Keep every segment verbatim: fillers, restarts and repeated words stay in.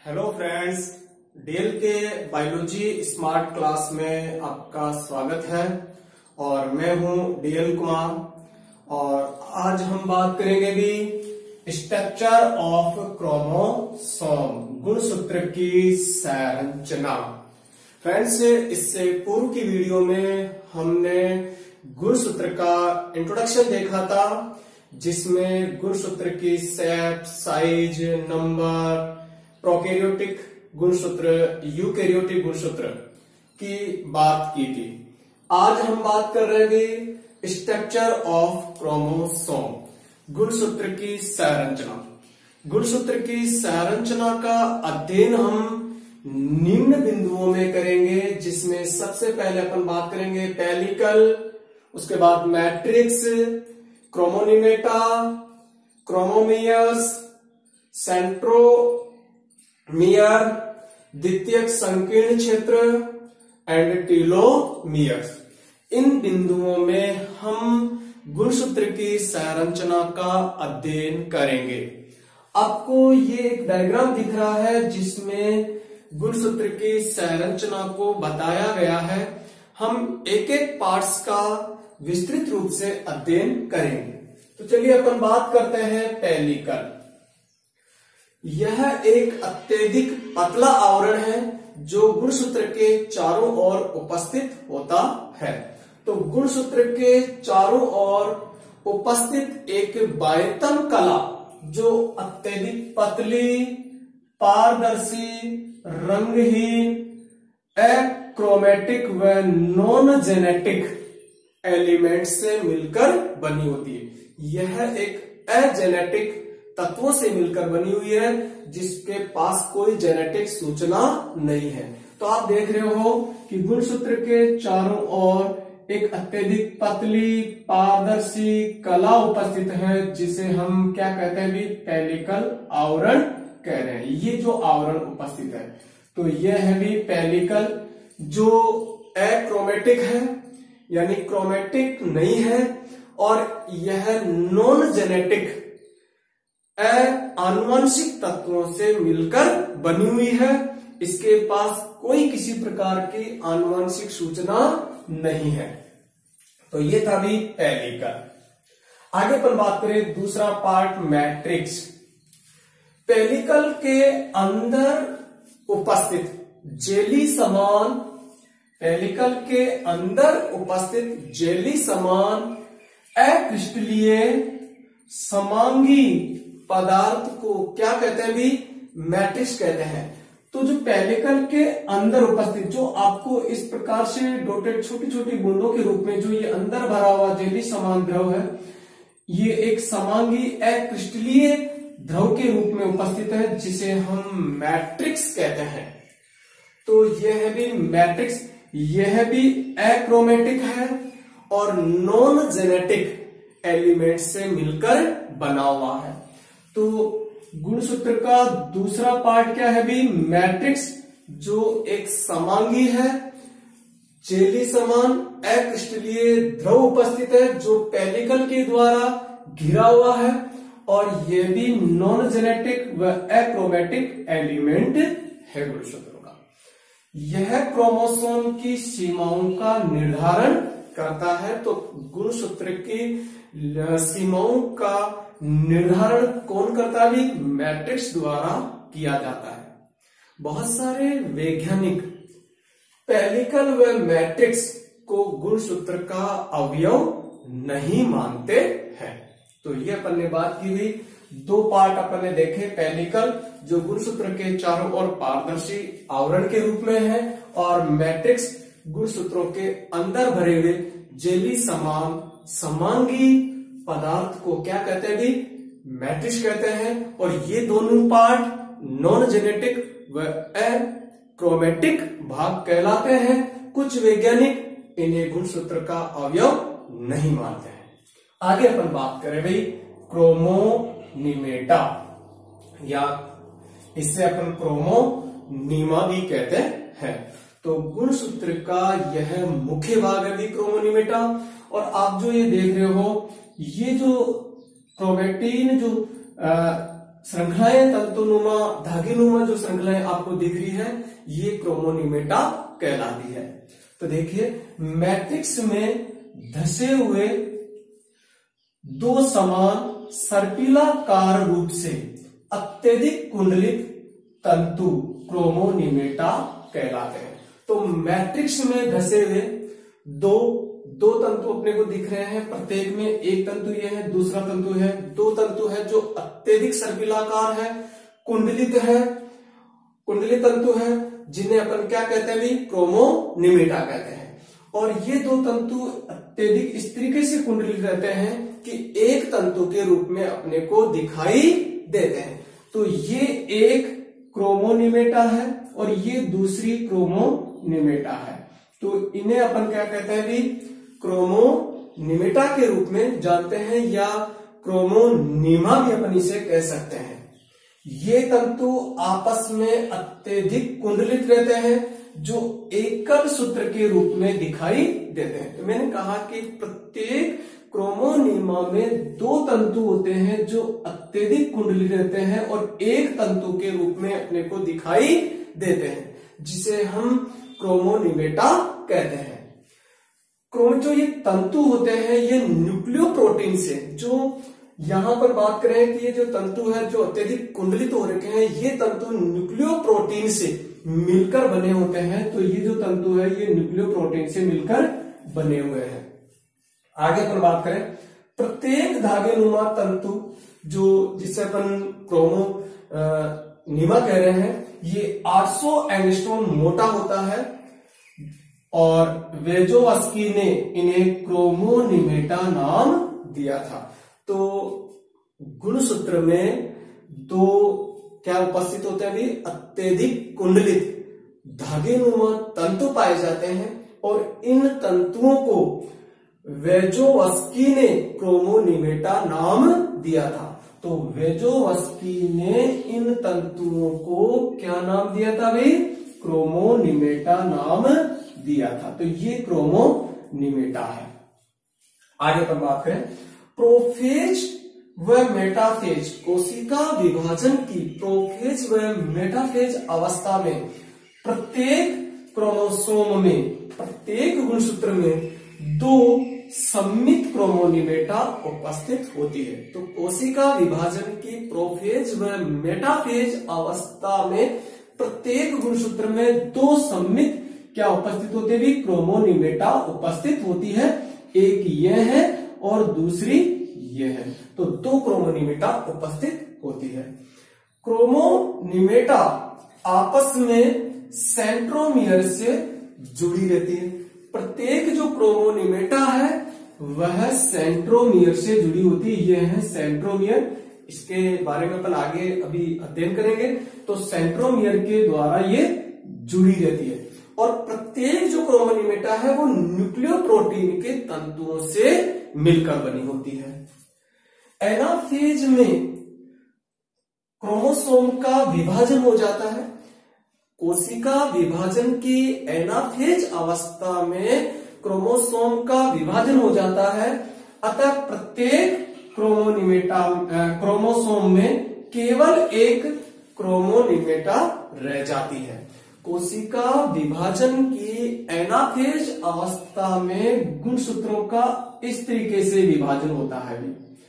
Hello friends, DL के biology smart class में आपका स्वागत है और मैं हूं डी एल कुमार। और आज हम बात करेंगे भी स्ट्रक्चर ऑफ क्रोमोसोम, गुणसूत्र की संरचना। फ्रेंड्स, इससे पूर्व की वीडियो में हमने गुणसूत्र का इंट्रोडक्शन देखा था, जिसमें गुणसूत्र की शेप, साइज, नंबर, प्रोकैरियोटिक गुणसूत्र, यूकैरियोटिक गुणसूत्र की बात की थी। आज हम बात कर रहे हैं स्ट्रक्चर ऑफ क्रोमोसोम, गुणसूत्र की संरचना। गुणसूत्र की संरचना का अध्ययन हम निम्न बिंदुओं में करेंगे, जिसमें सबसे पहले अपन बात करेंगे पेलिकल, उसके बाद मैट्रिक्स, क्रोमोनिमेटा, क्रोमोमियर्स, सेंट्रोमियर, द्वितीयक संकीर्ण क्षेत्र एंड टीलोमियर्स। इन बिंदुओं में हम गुणसूत्र की संरचना का अध्ययन करेंगे। आपको ये एक डायग्राम दिख रहा है जिसमें गुणसूत्र की संरचना को बताया गया है। हम एक एक पार्ट्स का विस्तृत रूप से अध्ययन करेंगे। तो चलिए अपन बात करते हैं पेलिकल। यह एक अत्यधिक पतला आवरण है जो गुणसूत्र के चारों ओर उपस्थित होता है। तो गुणसूत्र के चारों ओर उपस्थित एक बाह्यतम कला जो अत्यधिक पतली, पारदर्शी, रंगहीन, एक्रोमेटिक व नॉन जेनेटिक एलिमेंट से मिलकर बनी होती है। यह एक अजेनेटिक तत्वों से मिलकर बनी हुई है, जिसके पास कोई जेनेटिक सूचना नहीं है। तो आप देख रहे हो कि गुणसूत्र के चारों ओर एक अत्यधिक पतली, पारदर्शी कला उपस्थित है, जिसे हम क्या कहते हैं भी पेलिकल आवरण कह रहे हैं। ये जो आवरण उपस्थित है, तो यह है भी पेलिकल, जो एक्रोमेटिक है, यानी क्रोमेटिक नहीं है, और यह नॉन जेनेटिक आनुवंशिक तत्वों से मिलकर बनी हुई है। इसके पास कोई किसी प्रकार की आनुवंशिक सूचना नहीं है। तो ये था भी पेलिकल। आगे पर बात करें दूसरा पार्ट, मैट्रिक्स। पेलिकल के अंदर उपस्थित जेली समान पेलिकल के अंदर उपस्थित जेली समान अक्रिस्टलीय समांगी पदार्थ को क्या कहते हैं भी मैट्रिक्स कहते हैं। तो जो पेलिकल के अंदर उपस्थित, जो आपको इस प्रकार से डॉटेड छोटी छोटी बूंदों के रूप में जो ये अंदर भरा हुआ जेली समान द्रव है, ये एक समांगी अक्रिस्टलीय द्रव के रूप में उपस्थित है, जिसे हम मैट्रिक्स कहते हैं। तो यह है भी मैट्रिक्स। यह भी एक्रोमेटिक है और नॉन जेनेटिक एलिमेंट से मिलकर बना हुआ है। तो गुणसूत्र का दूसरा पार्ट क्या है भी मैट्रिक्स, जो एक समांगी है, जेली समान अक्रिस्टलीय द्रव उपस्थित है, जो पेलिकल के द्वारा घिरा हुआ है, और यह भी नॉन जेनेटिक व एक्रोमेटिक एलिमेंट है गुणसूत्र का। यह क्रोमोसोम की सीमाओं का निर्धारण करता है। तो गुणसूत्र की सीमाओं का निर्धारण कौन करता है? मैट्रिक्स द्वारा किया जाता है। बहुत सारे वैज्ञानिक पेलिकल व मैट्रिक्स को गुणसूत्र का अवयव नहीं मानते हैं। तो ये अपन ने बात की हुई, दो पार्ट अपन ने देखे, पेलिकल जो गुणसूत्र के चारों ओर पारदर्शी आवरण के रूप में है, और मैट्रिक्स गुणसूत्रों के अंदर भरे हुए जेली समान समांगी पदार्थ को क्या कहते हैं भी मैट्रिक्स कहते हैं। और ये दोनों पार्ट नॉन जेनेटिक व एक्रोमेटिक भाग कहलाते हैं। कुछ वैज्ञानिक इन्हें गुणसूत्र का अवयव नहीं मानते हैं। आगे अपन बात करें भाई क्रोमोनिमेटा, या इससे अपन क्रोमोनीमा भी कहते हैं। तो गुणसूत्र का यह मुख्य भाग है भी क्रोमोनिमेटा। और आप जो ये देख रहे हो, ये जो क्रोमेटिन जो श्रृंखलाएं तंतुनुमा धागेनुमा जो श्रृंखलाएं आपको दिख रही है ये क्रोमोनिमेटा कहलाती है। तो देखिए मैट्रिक्स में धसे हुए दो समान सर्पिलाकार रूप से अत्यधिक कुंडलित तंतु क्रोमोनिमेटा कहलाते हैं। तो मैट्रिक्स में धसे हुए दो दो तंतु अपने को दिख रहे हैं, प्रत्येक में एक तंतु ये है, दूसरा तंतु है, दो तंतु है जो अत्यधिक सर्पिलाकार है, कुंडलित है, कुंडलित तंतु है, जिन्हें अपन क्या कहते हैं भी क्रोमोनिमेटा कहते हैं। और ये दो तंतु अत्यधिक इस तरीके से कुंडलित रहते हैं कि एक तंतु के रूप में अपने को दिखाई देते हैं। तो ये एक क्रोमोनिमेटा है और ये दूसरी क्रोमोनिमेटा है। तो इन्हें अपन क्या कहते हैं भी क्रोमोनिमेटा के रूप में जानते हैं या क्रोमोनिमा भी अपन इसे कह सकते हैं। ये तंतु आपस में अत्यधिक कुंडलित रहते हैं जो एकल सूत्र के रूप में दिखाई देते हैं। तो मैंने कहा कि प्रत्येक क्रोमोनिमा में दो तंतु होते हैं जो अत्यधिक कुंडलित रहते हैं और एक तंतु के रूप में अपने को दिखाई देते हैं, जिसे हम क्रोमोनिमेटा कहते हैं। क्रोम जो ये तंतु होते हैं ये न्यूक्लियोप्रोटीन से, जो यहां पर बात करें कि ये जो तंतु है जो अत्यधिक कुंडलित हो रखे हैं ये तंतु न्यूक्लियोप्रोटीन से मिलकर बने होते हैं। तो ये जो तंतु है ये न्यूक्लियोप्रोटीन से मिलकर बने हुए हैं। आगे अपन बात करें प्रत्येक धागेनुमा तंतु जो जिसे अपन क्रोमो निमा कह रहे हैं ये आठ सौ एंगस्ट्रॉम मोटा होता है और वेजोवस्की ने इन्हें क्रोमोनिमेटा नाम दिया था। तो गुणसूत्र में दो क्या उपस्थित होते हैं भी अत्यधिक कुंडलित धागेनुमा तंतु पाए जाते हैं और इन तंतुओं को वेजोवस्की ने क्रोमोनिमेटा नाम दिया था। तो वेजोवस्की ने इन तंतुओं को क्या नाम दिया था भाई क्रोमोनिमेटा नाम दिया था। तो ये क्रोमोनिमेटा है। आगे पर बात करें प्रोफेज व मेटाफेज कोशिका विभाजन की प्रोफेज व मेटाफेज अवस्था में प्रत्येक क्रोमोसोम में प्रत्येक गुणसूत्र में दो सम्मित क्रोमोनिमेटा उपस्थित होती है। तो कोशिका विभाजन की प्रोफेज व मेटाफेज अवस्था में प्रत्येक गुणसूत्र में दो सम्मित क्या उपस्थित होती है भी क्रोमोनिमेटा उपस्थित होती है। एक ये है और दूसरी ये है। तो दो क्रोमोनिमेटा उपस्थित होती है। क्रोमोनिमेटा आपस में सेंट्रोमियर से जुड़ी रहती है। प्रत्येक जो क्रोमोनिमेटा है वह सेंट्रोमियर से जुड़ी होती है। ये है सेंट्रोमियर, इसके बारे में अपन आगे अभी अध्ययन करेंगे। तो सेंट्रोमियर के द्वारा ये जुड़ी रहती है और प्रत्येक जो क्रोमोनिमेटा है वो न्यूक्लियोप्रोटीन के तंतुओं से मिलकर बनी होती है। एनाफेज में क्रोमोसोम का विभाजन हो जाता है। कोशिका विभाजन की एनाफेज अवस्था में क्रोमोसोम का विभाजन हो जाता है। अतः प्रत्येक क्रोमोनिमेटा क्रोमोसोम में केवल एक क्रोमोनिमेटा रह जाती है। कोशिका विभाजन की एनाफेज अवस्था में गुणसूत्रों का इस तरीके से विभाजन होता है।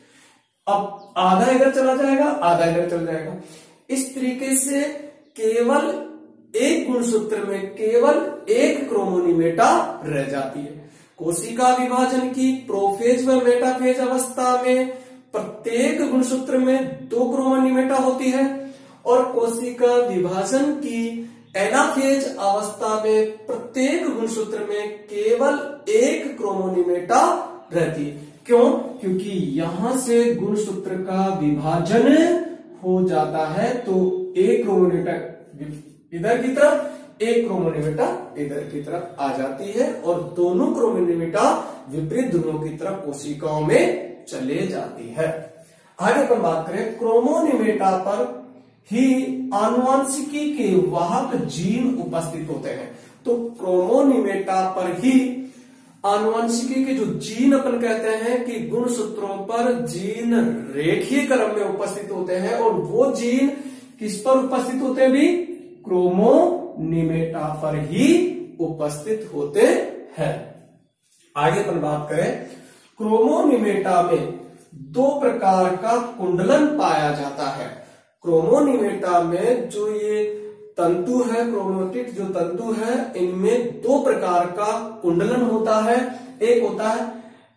अब आधा इधर चला जाएगा, आधा इधर चला जाएगा। इस तरीके से केवल एक गुणसूत्र में केवल एक क्रोमोनिमेटा रह जाती है। कोशिका विभाजन की प्रोफेज व मेटाफेज अवस्था में प्रत्येक गुणसूत्र में दो क्रोमोनिमेटा होती है और कोशिका विभाजन की एनाफेज अवस्था में प्रत्येक गुणसूत्र में केवल एक क्रोमोनिमेटा रहती है। क्यों? क्योंकि यहां से गुणसूत्र का विभाजन हो जाता है। तो एक क्रोमोनिमेटा इधर की तरफ, एक क्रोमोनिमेटा इधर की तरफ आ जाती है और दोनों क्रोमोनिमेटा विपरीत ध्रुवों की तरफ कोशिकाओं में चले जाती है। आगे पर बात करें क्रोमोनिमेटा पर ही आनुवंशिकी के वाहक जीन उपस्थित होते हैं। तो क्रोमोनिमेटा पर ही आनुवंशिकी के जो जीन अपन कहते हैं कि गुणसूत्रों पर जीन रेखीय क्रम में उपस्थित होते हैं, और वो जीन किस पर उपस्थित होते हैं भी? क्रोमोनिमेटा पर ही उपस्थित होते हैं। आगे अपन बात करें, क्रोमोनिमेटा में दो प्रकार का कुंडलन पाया जाता है। क्रोमोनिमेटा में जो ये तंतु है, क्रोमेटिड जो तंतु है, इनमें दो प्रकार का कुंडलन होता है। एक होता है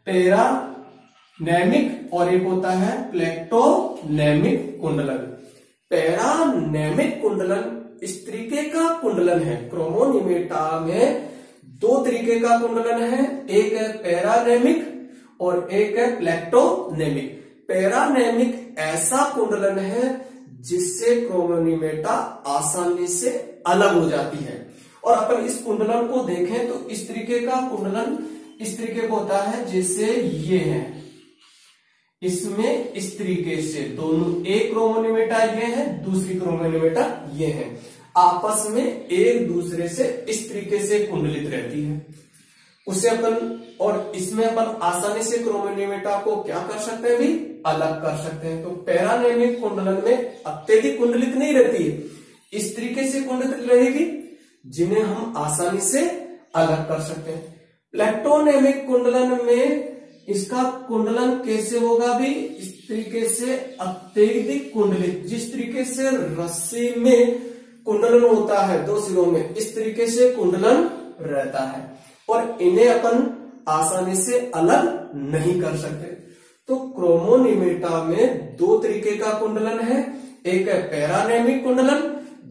पैरानेमिक और एक होता है प्लेक्टोनेमिक कुंडलन। पैरानेमिक कुंडलन इस तरीके का कुंडलन है। क्रोमोनिमेटा में दो तरीके का कुंडलन है, एक है पैरानेमिक और एक है प्लेक्टोनेमिक। पैरानेमिक ऐसा कुंडलन है जिससे क्रोमोनिमेटा आसानी से अलग हो जाती है। और अपन इस कुंडलन को देखें तो इस तरीके का कुंडलन इस तरीके का होता है जैसे ये है, इसमें इस तरीके से दोनों, एक क्रोमोनिमेटा ये है, दूसरी क्रोमोनिमेटा ये है, आपस में एक दूसरे से इस तरीके से कुंडलित रहती है। उसे अपन और इसमें अपन आसानी से क्रोमोनिमेटा को क्या कर सकते हैं भी? अलग कर सकते हैं। तो पैरानेमिक कुंडलन में अत्यधिक कुंडलित नहीं रहती है, इस तरीके से कुंडलित रहेगी जिन्हें हम आसानी से अलग कर सकते हैं। प्लेक्टोनेमिक कुंडलन में इसका कुंडलन कैसे होगा भी? इस तरीके से अत्यधिक कुंडलित, जिस तरीके से रस्सी में कुंडलन होता है दो सिरों में, इस तरीके से कुंडलन रहता है, और इन्हें अपन आसानी से अलग नहीं कर सकते। तो क्रोमोनिमेटा में दो तरीके का कुंडलन है, एक है पैरानेमिक कुंडलन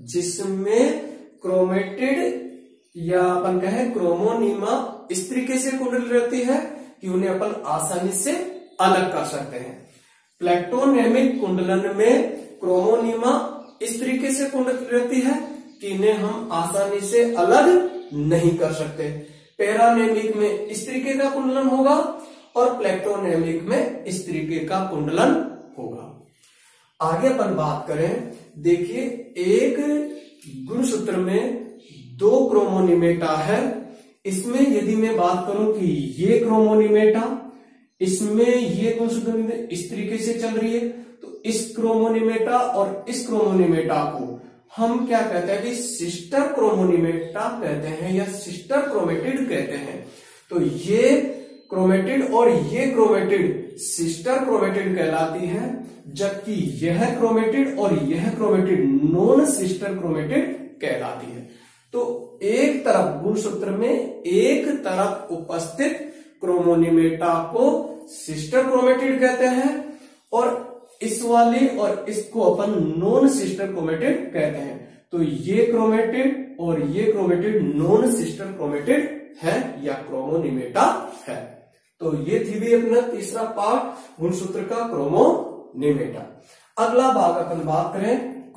जिसमें क्रोमेटिड या अपन कहें क्रोमोनिमा इस तरीके से कुंडलित रहती है कि उन्हें अपन आसानी से अलग कर सकते हैं। प्लेक्टोनेमिक कुंडलन में क्रोमोनिमा इस तरीके से कुंडलित रहती है कि इन्हें हम आसानी से अलग नहीं कर सकते। पैरानेमिक में इस तरीके का कुंडलन होगा और प्लेक्टोनेमिक में इस तरीके का कुंडलन होगा। आगे अपन बात करें, देखिए एक गुणसूत्र में दो क्रोमोनिमेटा है। इसमें यदि मैं बात करूं कि ये क्रोमोनिमेटा, इसमें ये गुणसूत्र इस तरीके से चल रही है, तो इस क्रोमोनिमेटा और इस क्रोमोनिमेटा को हम क्या कहते हैं कि सिस्टर क्रोमोनिमेटा कहते हैं या सिस्टर क्रोमेटिड कहते हैं। तो ये क्रोमेटिड और ये क्रोमेटिड सिस्टर क्रोमेटिड कहलाती है, जबकि यह क्रोमेटिड और यह क्रोमेटिड नॉन सिस्टर क्रोमेटिड कहलाती है। तो एक तरफ गुणसूत्र में एक तरफ उपस्थित क्रोमोनिमेटा को सिस्टर क्रोमेटिड कहते हैं, और इस वाले और इसको अपन नॉन सिस्टर क्रोमेटिड कहते हैं। तो ये क्रोमेटिड और ये क्रोमेटिड नॉन सिस्टर क्रोमेटिड है या क्रोमोनिमेटा है। तो ये थी भी अपना तीसरा पार्ट गुणसूत्र का क्रोमोनिमेटा। अगला भाग अपन बात करें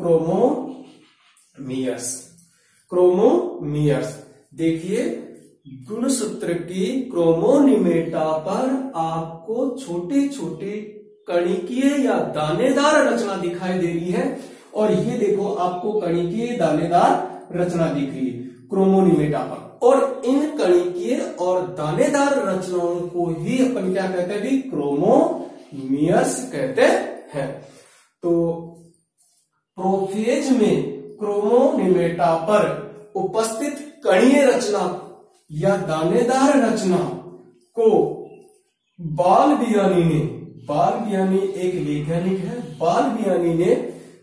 क्रोमोमियर्स। क्रोमोमियर्स देखिए, गुणसूत्र की क्रोमोनिमेटा पर आपको छोटी छोटी कणिकीय या दानेदार रचना दिखाई दे रही है, और ये देखो आपको कणिकीय दानेदार रचना दिख रही है क्रोमोनिमेटा पर, और इन कणिकीय और दानेदार रचनाओं को ही अपन क्या कहते हैं भी? क्रोमोमियर्स कहते हैं। तो प्रोफेज में क्रोमोनिमेटा पर उपस्थित कणीय रचना या दानेदार रचना को बालबियानी ने बालबियानी एक वैज्ञानिक है, बालबियानी ने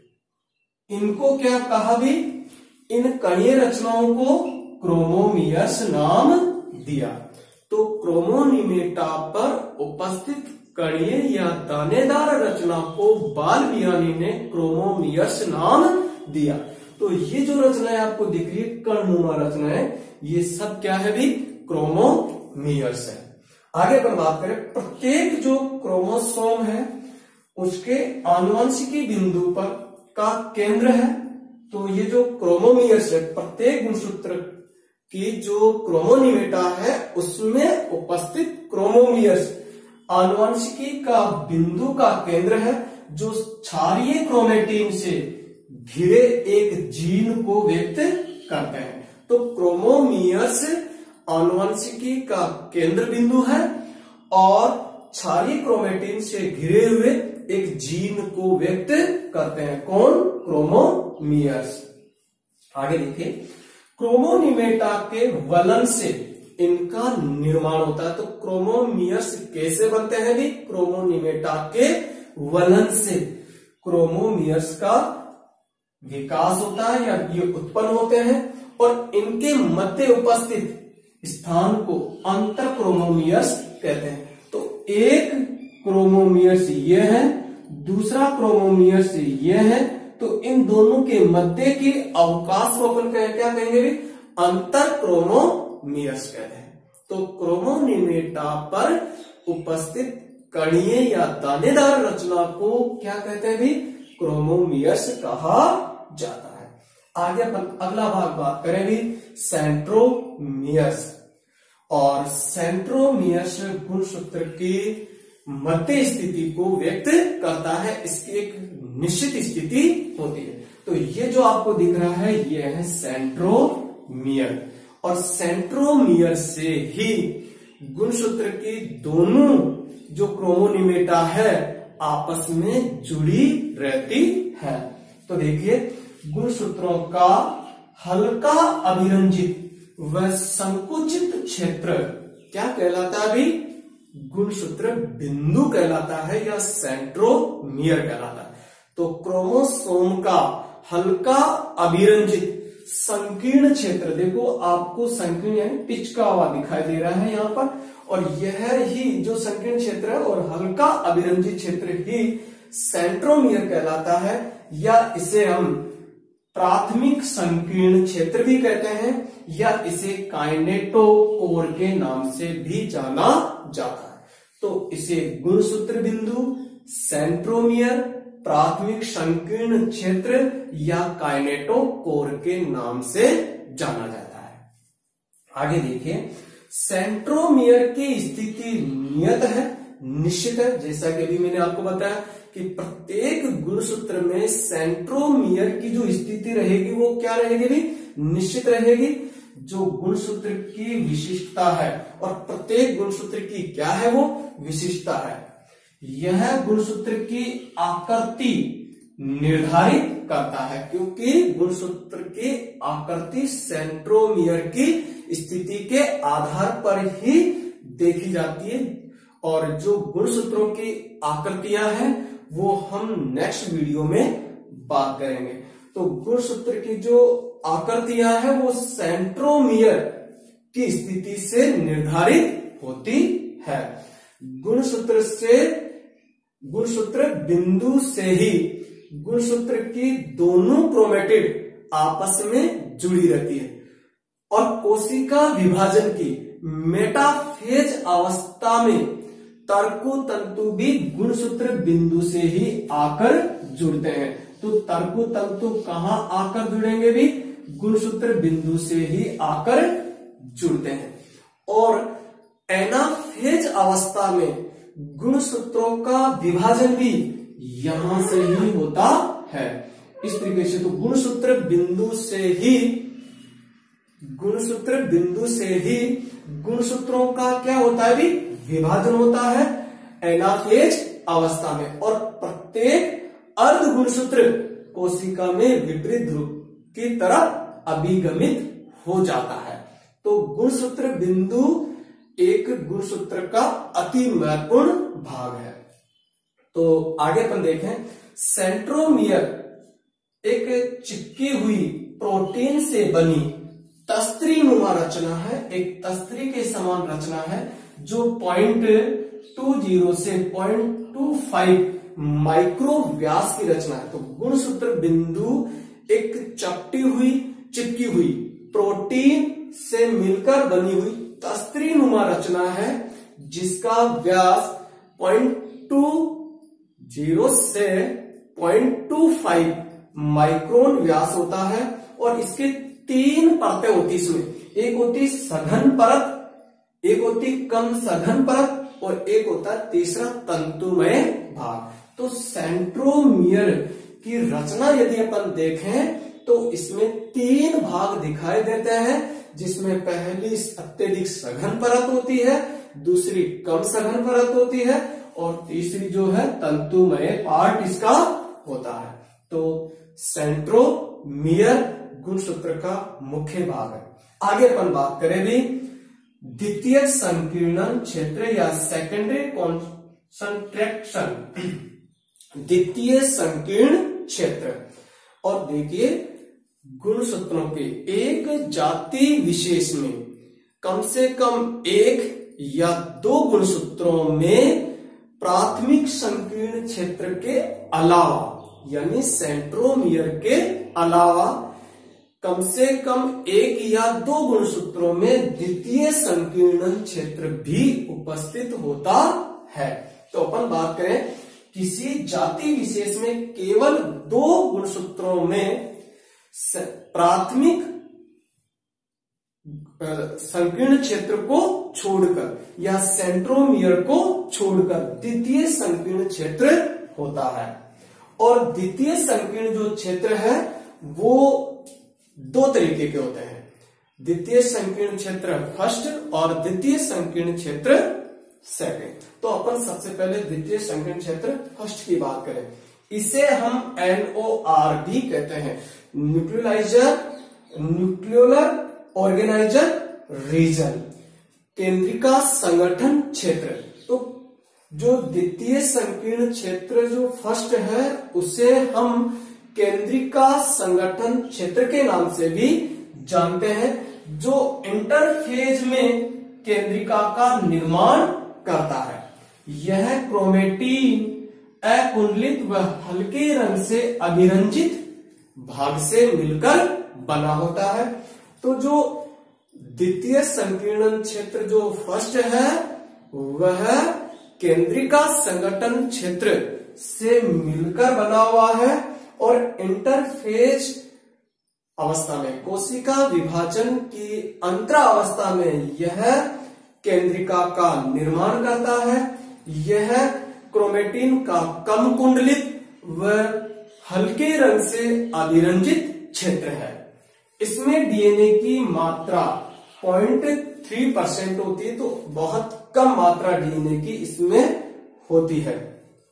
इनको क्या कहा भी? इन कणीय रचनाओं को क्रोमोमियर्स नाम दिया। तो क्रोमोनिमेटा पर उपस्थित कणीय या दानेदार रचना को बालबियानी ने क्रोमोमियर्स नाम दिया। तो ये जो रचनाएं आपको दिख रही है, कणनुमा रचनाएं, ये सब क्या है भी? क्रोमोमियर्स है। आगे अपन बात करें, प्रत्येक जो क्रोमोसोम है उसके आनुवंशिकी बिंदु पर का केंद्र है। तो ये जो क्रोमोमियर्स है, प्रत्येक गुणसूत्र की जो क्रोमोनिमेटा है उसमें उपस्थित क्रोमोमियर्स आनुवंशिकी का बिंदु का केंद्र है, जो क्षारीय क्रोमेटिन से घिरे एक जीन को व्यक्त करते हैं। तो क्रोमोमियर्स आनुवंशिकी का केंद्र बिंदु है और क्षारीय क्रोमेटिन से घिरे हुए एक जीन को व्यक्त करते हैं। कौन? क्रोमोमियर्स। आगे देखिए, क्रोमोनिमेटा के वलन से इनका निर्माण होता है। तो क्रोमोमियर्स कैसे बनते हैं भी? क्रोमोनिमेटा के वलन से क्रोमोमियर्स का विकास होता है या ये उत्पन्न होते हैं और इनके मध्य उपस्थित स्थान को अंतर क्रोमोमियर्स कहते हैं। तो एक क्रोमोमियर्स ये है, दूसरा क्रोमोमियर्स ये है, तो इन दोनों के मध्य के अवकाश को अपन क्या कहेंगे भी? अंतर क्रोमोमियर्स कहते हैं। तो क्रोमोनिमेटा पर उपस्थित कणीय या दानेदार रचना को क्या कहते हैं भी? क्रोमोमियर्स कहा जाता है। आगे अपन अगला भाग बात करें भी सेंट्रोमियर्स। और सेंट्रोमियर्स गुणसूत्र की मध्य स्थिति को व्यक्त करता है। इसकी एक निश्चित स्थिति होती है। तो ये जो आपको दिख रहा है ये है सेंट्रोमियर और सेंट्रोमियर से ही गुणसूत्र की दोनों जो क्रोमोनिमेटा है आपस में जुड़ी रहती है। तो देखिए, गुणसूत्रों का हल्का अभिरंजित व संकुचित क्षेत्र क्या कहलाता है अभी? गुणसूत्र बिंदु कहलाता है या सेंट्रोमियर कहलाता है। तो क्रोमोसोम का हल्का अभिरंजित संकीर्ण क्षेत्र, देखो आपको संकीर्ण यानी पिचका हुआ दिखाई दे रहा है यहाँ पर, और यह ही जो संकीर्ण क्षेत्र है और हल्का अभिरंजित क्षेत्र ही सेंट्रोमियर कहलाता है, या इसे हम प्राथमिक संकीर्ण क्षेत्र भी कहते हैं, या इसे काइनेटोकोर के नाम से भी जाना जाता है। तो इसे गुणसूत्र बिंदु, सेंट्रोमियर, प्राथमिक संकीर्ण क्षेत्र या काइनेटोकोर के नाम से जाना जाता है। आगे देखिए, सेंट्रोमियर की स्थिति नियत है, निश्चित है। जैसा कि अभी मैंने आपको बताया कि प्रत्येक गुणसूत्र में सेंट्रोमियर की जो स्थिति रहेगी वो क्या रहेगी भी? निश्चित रहेगी। जो गुणसूत्र की विशिष्टता है, और प्रत्येक गुणसूत्र की क्या है वो विशिष्टता है, यह गुणसूत्र की आकृति निर्धारित करता है, क्योंकि गुणसूत्र की आकृति सेंट्रोमियर की स्थिति के आधार पर ही देखी जाती है। और जो गुणसूत्रों की आकृतियां हैं वो हम नेक्स्ट वीडियो में बात करेंगे। तो गुणसूत्र की जो आकृतियां हैं वो सेंट्रोमियर की स्थिति से निर्धारित होती है। गुणसूत्र से गुणसूत्र बिंदु से ही गुणसूत्र की दोनों क्रोमेटिड आपस में जुड़ी रहती है और कोशिका विभाजन की मेटाफेज अवस्था में तर्कु तंतु भी गुणसूत्र बिंदु से ही आकर जुड़ते हैं। तो तर्कु तंतु कहां आकर जुड़ेंगे भी? गुणसूत्र बिंदु से ही आकर जुड़ते हैं। और एनाफेज अवस्था में गुणसूत्रों का विभाजन भी यहां से ही होता है। इस तरीके से तो गुणसूत्र बिंदु से ही गुणसूत्र बिंदु से ही गुणसूत्रों का क्या होता है भी? विभाजन होता है एनाफेज अवस्था में। और प्रत्येक अर्ध गुणसूत्र कोशिका में विपरीत ध्रुव की तरफ अभिगमित हो जाता है। तो गुणसूत्र बिंदु एक गुणसूत्र का अति महत्वपूर्ण भाग है। तो आगे अपन देखें, सेंट्रोमियर एक चिपकी हुई प्रोटीन से बनी तस्त्री नुमा रचना है, एक तस्त्री के समान रचना है जो पॉइंट टू जीरो से पॉइंट टू फाइव माइक्रो व्यास की रचना है। तो गुणसूत्र बिंदु एक चपटी हुई चिपकी हुई प्रोटीन से मिलकर बनी हुई तस्त्री नुमा रचना है जिसका व्यास पॉइंट टू जीरो से पॉइंट टू फाइव माइक्रोन व्यास होता है। और इसके तीन परतें होती इसमें, एक होती सघन परत, एक होती कम सघन परत और एक होता तीसरा तंतुमय भाग। तो सेंट्रोमियर की रचना यदि अपन देखें तो इसमें तीन भाग दिखाई देते हैं जिसमें पहली अत्यधिक सघन परत होती है, दूसरी कम सघन परत होती है और तीसरी जो है तंतुमय पार्ट इसका होता है। तो सेंट्रोमियर गुणसूत्र का मुख्य भाग है। आगे अपन बात करें भी द्वितीय संकीर्णन क्षेत्र या सेकेंडरी कॉन्संट्रेशन, द्वितीय संकीर्ण क्षेत्र। और देखिए गुणसूत्रों के एक जाति विशेष में कम से कम एक या दो गुणसूत्रों में प्राथमिक संकीर्ण क्षेत्र के अलावा यानी सेंट्रोमियर के अलावा कम से कम एक या दो गुणसूत्रों में द्वितीय संकीर्णन क्षेत्र भी उपस्थित होता है। तो अपन बात करें किसी जाति विशेष में केवल दो गुणसूत्रों में प्राथमिक संकीर्ण क्षेत्र को छोड़कर या सेंट्रोमियर को छोड़कर द्वितीय संकीर्ण क्षेत्र होता है। और द्वितीय संकीर्ण जो क्षेत्र है वो दो तरीके के होते हैं, द्वितीय संकीर्ण क्षेत्र फर्स्ट और द्वितीय संकीर्ण क्षेत्र सेकंड। तो अपन सबसे पहले द्वितीय संकीर्ण क्षेत्र फर्स्ट की बात करें, इसे हम एन ओ आर डी कहते हैं, न्यूक्लियोलाइजर न्यूक्लियोलर ऑर्गेनाइजर रीजन, केंद्रिका संगठन क्षेत्र। तो जो द्वितीय संकीर्ण क्षेत्र जो फर्स्ट है उसे हम केंद्रिका संगठन क्षेत्र के नाम से भी जानते हैं, जो इंटरफेज में केंद्रिका का निर्माण करता है। यह क्रोमेटिन अकुंडलित व हल्के रंग से अभिरंजित भाग से मिलकर बना होता है। तो जो द्वितीय संकीर्ण क्षेत्र जो फर्स्ट है वह केंद्रिका संगठन क्षेत्र से मिलकर बना हुआ है और इंटरफेज अवस्था में कोशिका विभाजन की अंतरावस्था में यह केंद्रिका का निर्माण करता है। यह क्रोमेटिन का कम कुंडलित व हल्के रंग से अभिरंजित क्षेत्र है। इसमें डीएनए की मात्रा पॉइंट थ्री परसेंट होती है, तो बहुत कम मात्रा डीएनए की इसमें होती है।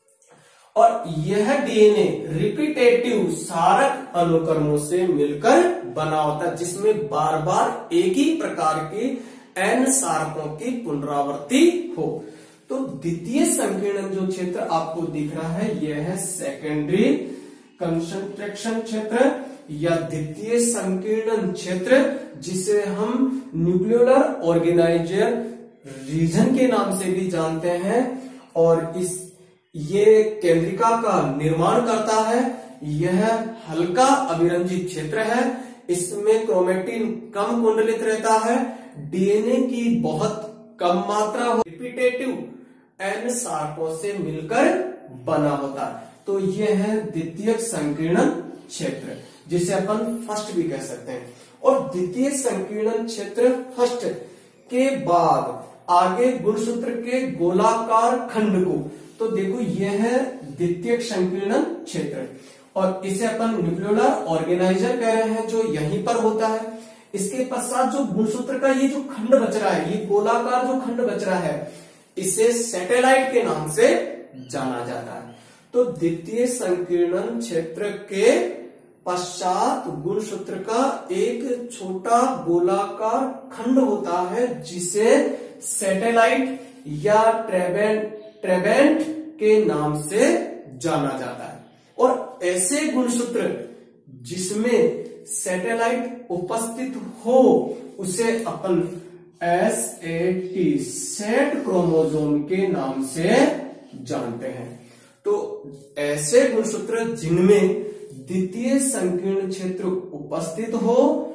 और यह डीएनए रिपीटेटिव सारक अनुक्रमों से मिलकर बना होता है, जिसमें बार बार एक ही प्रकार के एन सारकों की पुनरावृत्ति हो। तो द्वितीय संकीर्णन जो क्षेत्र आपको दिख रहा है यह है सेकेंडरी कंसंट्रेशन क्षेत्र या द्वितीय संकीर्णन क्षेत्र, जिसे हम न्यूक्लियोलर ऑर्गेनाइजर रीजन के नाम से भी जानते हैं। और इस ये केंद्रिका का निर्माण करता है। यह हल्का अभिरंजित क्षेत्र है, इसमें क्रोमेटिन कम कुंडलित रहता है, डीएनए की बहुत कम मात्रा हो, रिपीटेटिव एन सारकों से मिलकर बना होता है। तो यह है द्वितीय संकीर्णन क्षेत्र, जिसे अपन फर्स्ट भी कह सकते हैं। और द्वितीय संकीर्णन क्षेत्र फर्स्ट के बाद आगे गुणसूत्र के गोलाकार खंड को, तो देखो यह है द्वितीय संकीर्णन क्षेत्र और इसे अपन न्यूक्लियोलर ऑर्गेनाइजर कह रहे हैं, जो यहीं पर होता है। इसके पश्चात जो गुणसूत्र का ये जो खंड बच रहा है, ये गोलाकार जो खंड बच रहा है, इसे सैटेलाइट के नाम से जाना जाता है। तो द्वितीय संकीर्णन क्षेत्र के पश्चात गुणसूत्र का एक छोटा गोलाकार खंड होता है, जिसे सैटेलाइट या ट्रेबेंट ट्रेबेंट के नाम से जाना जाता है। और ऐसे गुणसूत्र जिसमें सैटेलाइट उपस्थित हो उसे अपन S A T set chromosome के नाम से जानते हैं। तो ऐसे गुणसूत्र जिनमें द्वितीय संकीर्ण क्षेत्र उपस्थित हो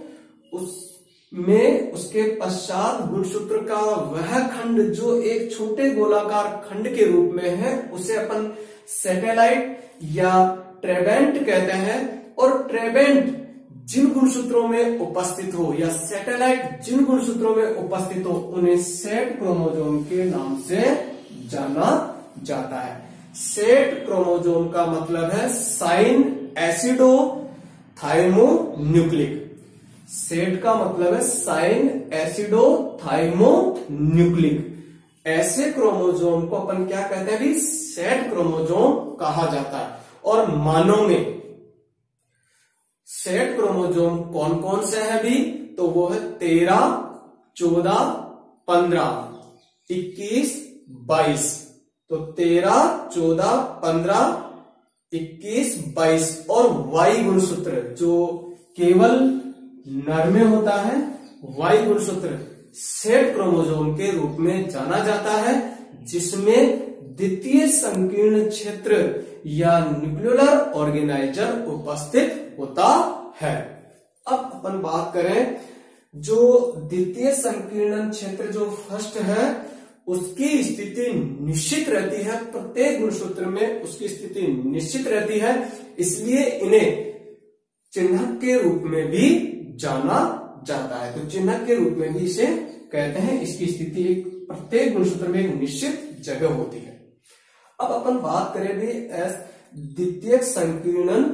उसमें उसके पश्चात गुणसूत्र का वह खंड जो एक छोटे गोलाकार खंड के रूप में है उसे अपन सैटेलाइट या ट्रेबेंट कहते हैं। और ट्रेबेंट जिन गुणसूत्रों में उपस्थित हो या सैटेलाइट जिन गुणसूत्रों में उपस्थित हो उन्हें सेट क्रोमोसोम के नाम से जाना जाता है। सेट क्रोमोसोम का मतलब है साइन एसिडो थाइमोन्यूक्लिक। सेट का मतलब है साइन एसिडो थाइमोन्यूक्लिक। ऐसे क्रोमोसोम को अपन क्या कहते हैं भी, सेट क्रोमोसोम कहा जाता है। और मानव में सेट क्रोमोसोम कौन कौन से हैं भी, तो वो है तेरह, चौदह, पंद्रह, इक्कीस, बाईस। तो तेरह, चौदह, पंद्रह, इक्कीस, बाईस। और वाई गुणसूत्र जो केवल नर में होता है, वाई गुणसूत्र सेट क्रोमोसोम के रूप में जाना जाता है, जिसमें द्वितीय संकीर्ण क्षेत्र या न्यूक्लियोलर ऑर्गेनाइजर उपस्थित होता है। अब अपन बात करें जो द्वितीय संकीर्ण क्षेत्र जो फर्स्ट है, उसकी स्थिति निश्चित रहती है, प्रत्येक गुणसूत्र में उसकी स्थिति निश्चित रहती है, इसलिए इन्हें चिन्हक के रूप में भी जाना जाता है। तो चिन्हक के रूप में भी इसे कहते हैं, इसकी स्थिति एक प्रत्येक गुणसूत्र में एक निश्चित जगह होती है। अब अपन बात करें भी एस द्वितीय संकीर्ण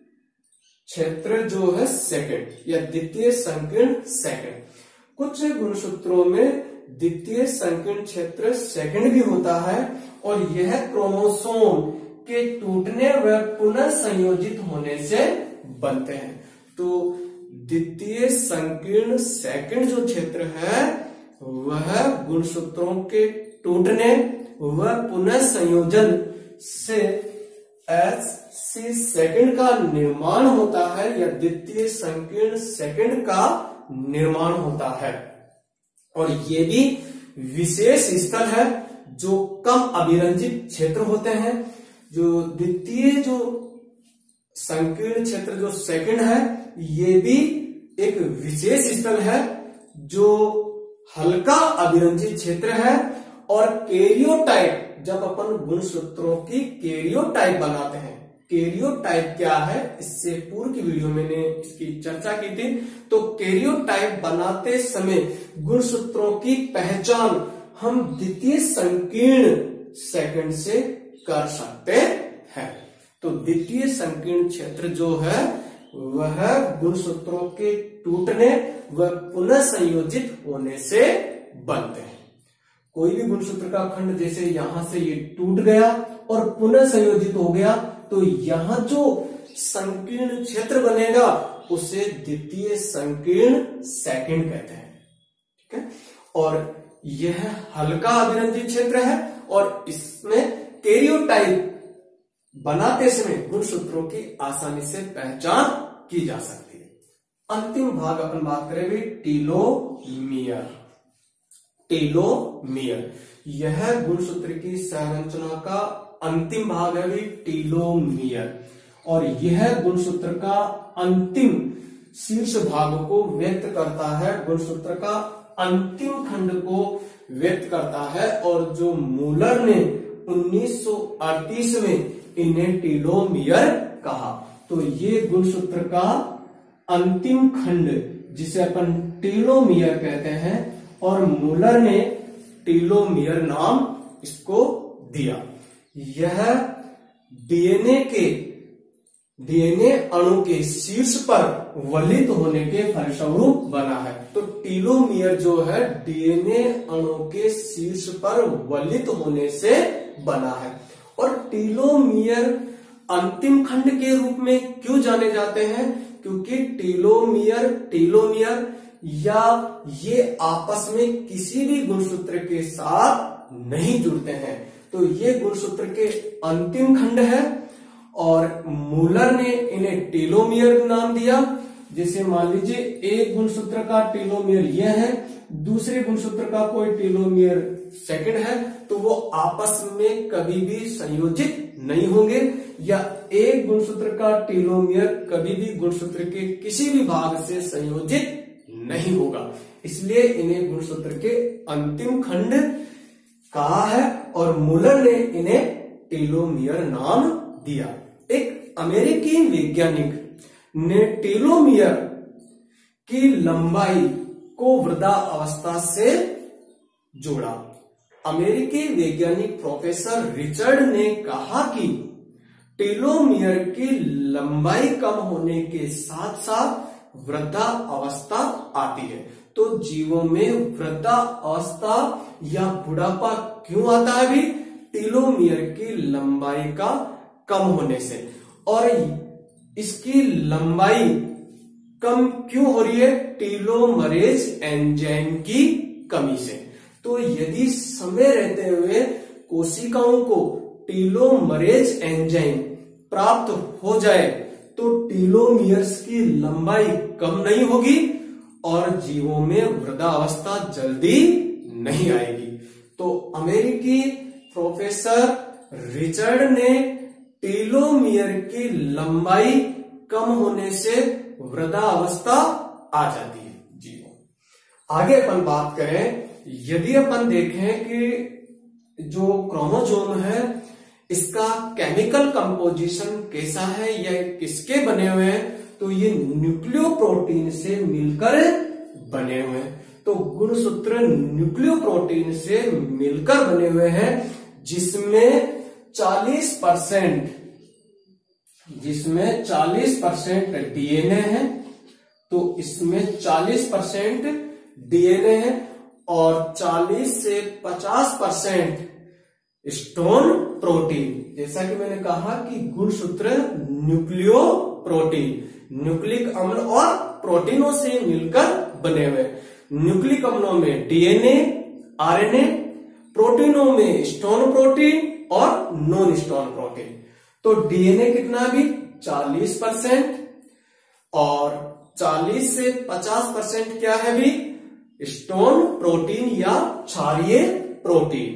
क्षेत्र जो है सेकंड या द्वितीय संकीर्ण सेकंड। कुछ गुणसूत्रों में द्वितीय संकीर्ण क्षेत्र सेकंड भी होता है और यह क्रोमोसोम के टूटने व पुनः संयोजित होने से बनते हैं। तो द्वितीय संकीर्ण सेकंड जो क्षेत्र है वह गुणसूत्रों के टूटने व पुनः संयोजन से एस सी सेकंड का निर्माण होता है या द्वितीय संकीर्ण सेकंड का निर्माण होता है। और ये भी विशेष स्थल है जो कम अभिरंजित क्षेत्र होते हैं। जो द्वितीय जो संकीर्ण क्षेत्र जो सेकंड है, ये भी एक विशेष स्थल है जो हल्का अभिरंजित क्षेत्र है। और कैरियोटाइप, जब अपन गुणसूत्रों की कैरियोटाइप बनाते हैं, कैरियोटाइप क्या है, इससे पूर्व की वीडियो में मैंने इसकी चर्चा की थी। तो कैरियोटाइप बनाते समय गुणसूत्रों की पहचान हम द्वितीय संकीर्ण सेकंड से कर सकते हैं। तो द्वितीय संकीर्ण क्षेत्र जो है वह गुणसूत्रों के टूटने व पुनः संयोजित होने से बनते हैं। कोई भी गुणसूत्र का खंड जैसे यहां से ये टूट गया और पुनः संयोजित हो गया, तो यहां जो संकीर्ण क्षेत्र बनेगा उसे द्वितीय संकीर्ण सेकंड कहते हैं। ठीक है, और यह हल्का अभिरंजित क्षेत्र है और इसमें कैरियोटाइप बनाते समय गुणसूत्रों की आसानी से पहचान की जा सकती है। अंतिम भाग अपन बात करें भी टीलोमियर। टीलोमियर यह गुणसूत्र की संरचना का अंतिम भाग है भी टीलोमियर, और यह गुणसूत्र का अंतिम शीर्ष भाग को व्यक्त करता है, गुणसूत्र का अंतिम खंड को व्यक्त करता है। और जो मूलर ने उन्नीस सौ अड़तीस में इन्हें टीलोमियर कहा। तो ये गुणसूत्र का अंतिम खंड जिसे अपन टीलोमियर कहते हैं, और मूलर ने टीलोमियर नाम इसको दिया। यह डीएनए के डीएनए अणु के शीर्ष पर वलित होने के फलस्वरूप बना है। तो टीलोमियर जो है डीएनए अणु के शीर्ष पर वलित होने से बना है। और टीलोमियर अंतिम खंड के रूप में क्यों जाने जाते हैं? क्योंकि टीलोमियर टीलोमियर या ये आपस में किसी भी गुणसूत्र के साथ नहीं जुड़ते हैं। तो ये गुणसूत्र के अंतिम खंड है और मूलर ने इन्हें टीलोमियर नाम दिया। जैसे मान लीजिए एक गुणसूत्र का टीलोमियर यह है, दूसरे गुणसूत्र का कोई टीलोमियर सेकंड है, तो वो आपस में कभी भी संयोजित नहीं होंगे, या एक गुणसूत्र का टीलोमियर कभी भी गुणसूत्र के किसी भी भाग से संयोजित नहीं होगा। इसलिए इन्हें गुणसूत्र के अंतिम खंड कहा है और मूलर ने इन्हें टीलोमियर नाम दिया। एक अमेरिकी वैज्ञानिक ने टीलोमियर की लंबाई को वृद्धा अवस्था से जोड़ा। अमेरिकी वैज्ञानिक प्रोफेसर रिचर्ड ने कहा कि टीलोमियर की लंबाई कम होने के साथ साथ वृद्धावस्था आती है। तो जीवों में वृद्धावस्था या बुढ़ापा क्यों आता है भी? टीलोमियर की लंबाई का कम होने से। और इसकी लंबाई कम क्यों हो रही है? टीलोमरेज एंजाइम की कमी से। तो यदि समय रहते हुए कोशिकाओं को टीलोमरेज एंजाइम प्राप्त हो जाए तो टीलोमियर्स की लंबाई कम नहीं होगी और जीवों में वृद्धावस्था जल्दी नहीं आएगी। तो अमेरिकी प्रोफेसर रिचर्ड ने टीलोमियर की लंबाई कम होने से वृद्धावस्था आ जाती है जीवों। आगे अपन बात करें, यदि अपन देखें कि जो क्रोमोसोम है इसका केमिकल कंपोजिशन कैसा है या किसके बने हुए हैं, तो ये न्यूक्लियोप्रोटीन से मिलकर बने हुए हैं। तो गुणसूत्र न्यूक्लियोप्रोटीन से मिलकर बने हुए हैं, जिसमें चालीस परसेंट जिसमें चालीस परसेंट डीएनए है, तो इसमें चालीस परसेंट डीएनए है और चालीस से पचास परसेंट स्टोन प्रोटीन। जैसा कि मैंने कहा कि गुणसूत्र न्यूक्लियो प्रोटीन, न्यूक्लिक अम्ल और प्रोटीनों से मिलकर बने हुए। न्यूक्लिक अम्लों में डीएनए, आरएनए, प्रोटीनों में स्टोन प्रोटीन और नॉन स्टोन प्रोटीन। तो डीएनए कितना भी चालीस परसेंट और चालीस से पचास परसेंट क्या है भी? स्टोन प्रोटीन या क्षारीय प्रोटीन।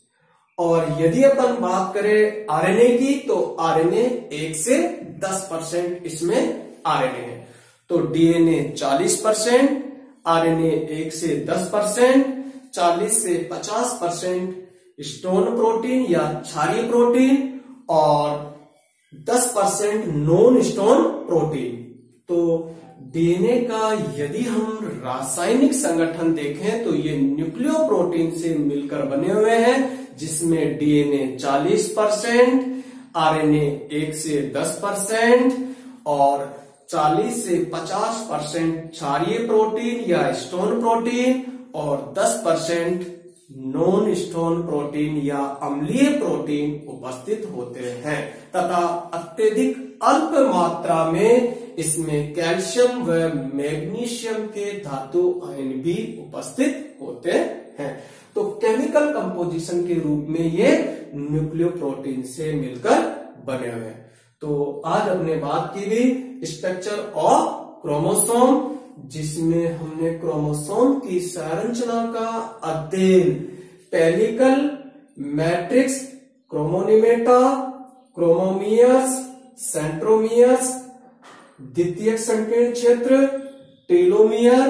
और यदि अपन बात करें आरएनए की, तो आरएनए एक से दस परसेंट इसमें आरएनए है। तो डीएनए चालीस परसेंट, आरएनए एक से दस परसेंट, चालीस से पचास परसेंट स्टोन प्रोटीन या क्षारीय प्रोटीन और दस परसेंट नॉन स्टोन प्रोटीन। तो डीएनए का यदि हम रासायनिक संगठन देखें तो ये न्यूक्लियो प्रोटीन से मिलकर बने हुए हैं, जिसमें डीएनए चालीस परसेंट, आरएनए एक से दस परसेंट और चालीस से पचास परसेंट क्षारीय प्रोटीन या स्टोन प्रोटीन और दस परसेंट नॉन स्टोन प्रोटीन या अम्लीय प्रोटीन उपस्थित होते हैं तथा अत्यधिक अल्प मात्रा में इसमें कैल्शियम व मैग्नीशियम के धातु आयन भी उपस्थित होते हैं। तो केमिकल कंपोजिशन के रूप में ये न्यूक्लियो प्रोटीन से मिलकर बने हुए हैं। तो आज हमने बात की थी स्ट्रक्चर ऑफ क्रोमोसोम, जिसमें हमने क्रोमोसोम की संरचना का अध्ययन pellicle, matrix, chromonemata, chromomeres, centromeres, द्वितीयक संकीर्ण क्षेत्र, टेलोमियर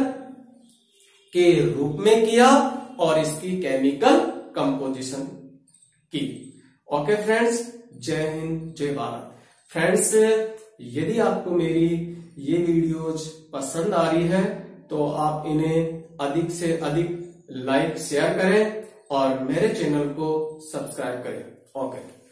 के रूप में किया और इसकी केमिकल कंपोजिशन की। ओके फ्रेंड्स, जय हिंद, जय भारत। फ्रेंड्स, यदि आपको मेरी ये वीडियोज पसंद आ रही है तो आप इन्हें अधिक से अधिक लाइक शेयर करें और मेरे चैनल को सब्सक्राइब करें। ओके।